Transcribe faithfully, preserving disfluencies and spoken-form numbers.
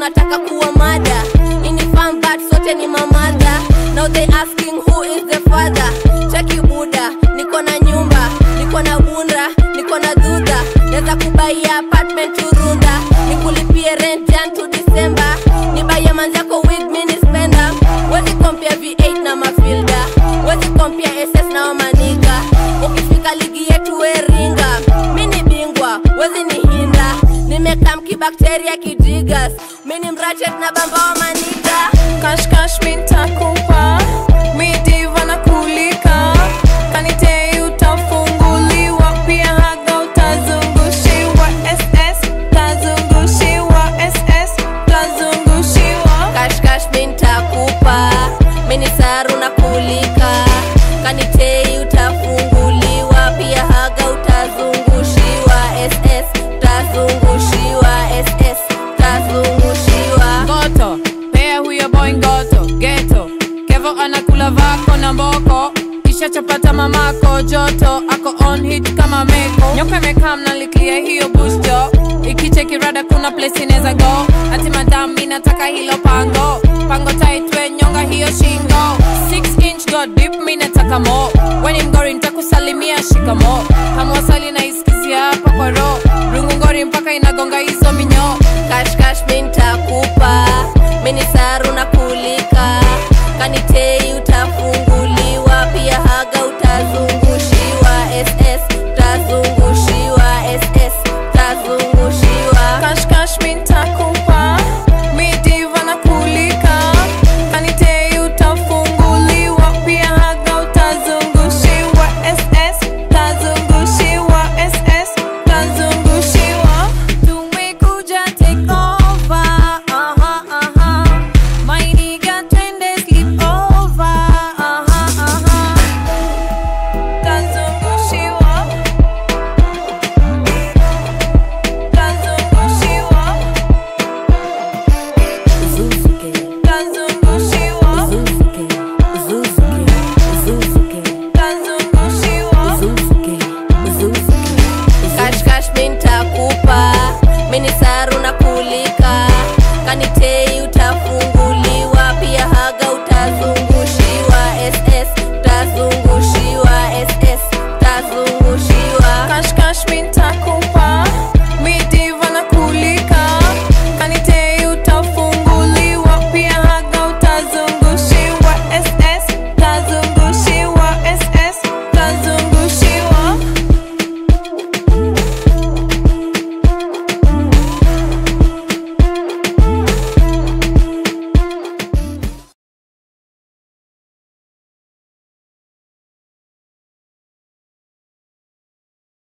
tunataka kuwa mada. Ini farm but sote ni mamada. Now they asking who is the father. Chaki buda, niko na nyumba, niko na bunda, niko na duda. Neza kubaia apartment turunda, nikulipie rent Jan to December. Nibaia manzako wig mini spender. Wezi compare V eight na mafilda, wezi compare S S na omaniga. Ukifika ligi yetu we ringa, mini bingwa, wezi ni hinda. Nimeka mkibakteria kijigas, mini mrachet na bamba omaniga. Cash cash minta kupa, mi diva na kulika. Kanite utafunguliwa, pia haga utazungushiwa. S S, tazungushiwa. S S, tazungushiwa. Cash cash minta kupa, mini Ssaru na kulika. Kanite utafunguliwa, pia haga utazungushiwa. S S, tazungushiwa. S S, tazungushiwa. Goto, pea huyo boy ngoto, ghetto. Kevo anakula vako na mboko, kisha chapata mamako joto. Ako on hit kama meko, nyoka mekam na liklia hiyo bushjo. Ikicheki rada kuna place ineza go. Ati madam minataka hilo pango, pango tight we nyonga hiyo shingo. Six inch go deep minataka mo, weni mgori nitakusalimia shikamo. Hamwasali na iskizia hapa kwa ro, rungu ngori mpaka inagonga hizo minyo.